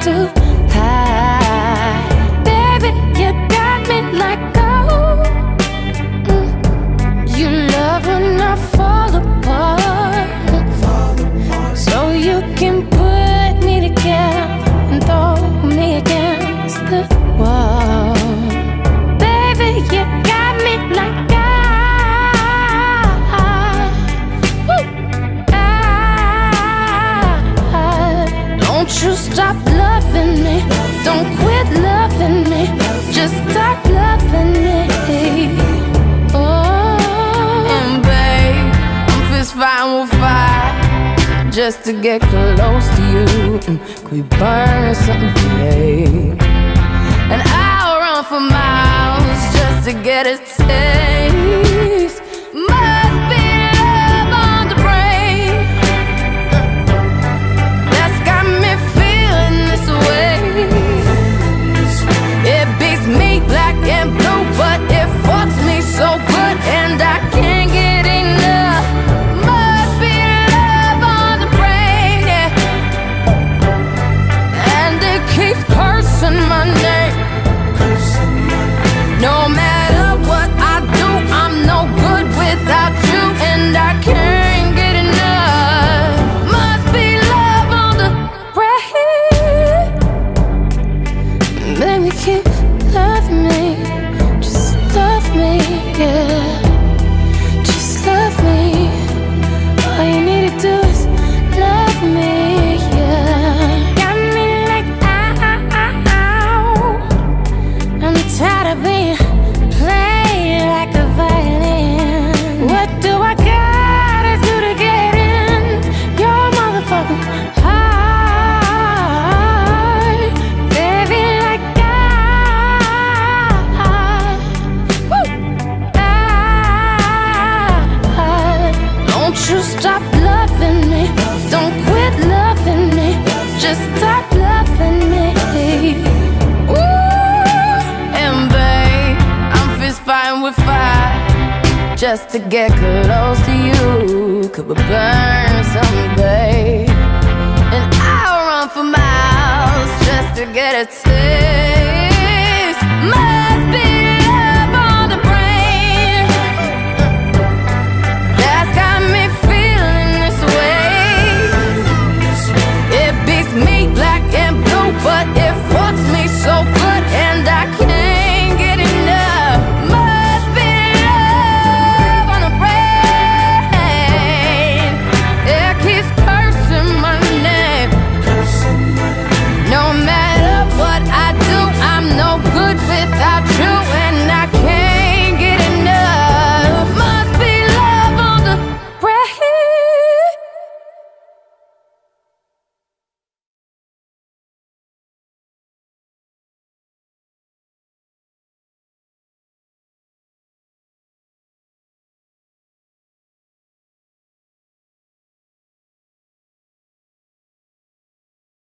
too high. Baby, you got me like gold. You love when I fall apart, so you can put me together and throw me against the wall. Baby, you got me like don't you stop loving me, don't quit loving me, just stop loving me. Oh, and babe, I'm fist fighting with fire just to get close to you. Could we burn something, babe? And I'll run for miles just to get a taste. Must be love on the brain that's got me feeling this way. It beats me black and blue, but it fucks me so good, and I can't get enough. Must be love on the brain, yeah. And it keeps cursing my name. No matter what I do, I'm no good without you, and I can't get enough. Must be love on the brain. Baby, keep loving me, just love me, yeah. Just love me. All you need to do is love me, yeah. Got me like ow. I'm tired of being played like a violin. What do I gotta do to get in your motherfucking heart? Baby, like don't you stop loving me, don't quit loving me, just stop loving me. Ooh, and babe, I'm fist fighting with fire just to get close to you. Could we burn something, babe? And I'll run for miles just to get a taste.